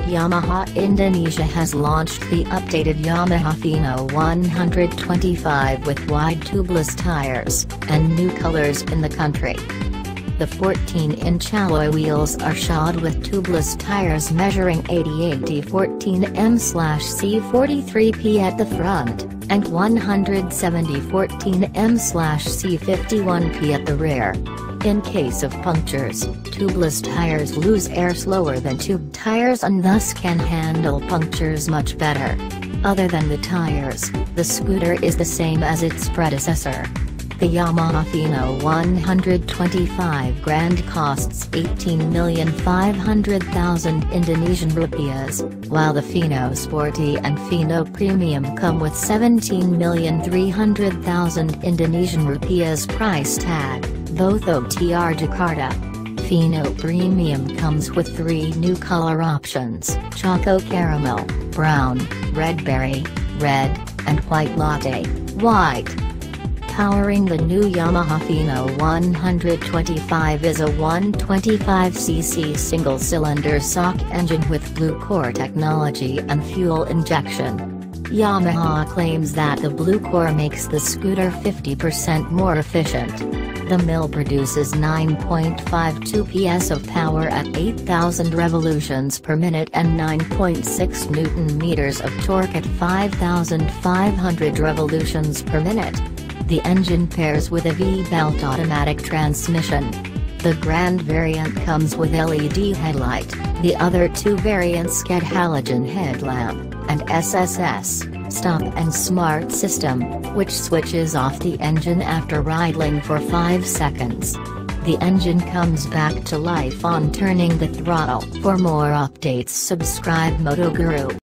Yamaha Indonesia has launched the updated Yamaha Fino 125 with wide tubeless tires, and new colors in the country. The 14-inch alloy wheels are shod with tubeless tires measuring 80/14 m/c43p at the front, and 170/14 m/c51p at the rear. In case of punctures, tubeless tires lose air slower than tube tires and thus can handle punctures much better. Other than the tires, the scooter is the same as its predecessor. The Yamaha Fino 125 Grand costs 18,500,000 Indonesian rupiahs, while the Fino Sporty and Fino Premium come with 17,300,000 Indonesian rupiahs price tag, both OTR Jakarta. Fino Premium comes with 3 new color options: Choco Caramel, Brown, Red Berry, Red, and White Latte, White. Powering the new Yamaha Fino 125 is a 125cc single-cylinder shock engine with Blue Core technology and fuel injection. Yamaha claims that the Blue Core makes the scooter 50% more efficient. The mill produces 9.52 PS of power at 8,000 revolutions per minute and 9.6 Nm of torque at 5,500 revolutions per minute. The engine pairs with a V-belt automatic transmission. The Grand variant comes with LED headlight, the other 2 variants get halogen headlamp, and SSS, stop and smart system, which switches off the engine after idling for 5 seconds. The engine comes back to life on turning the throttle. For more updates subscribe Moto Guru.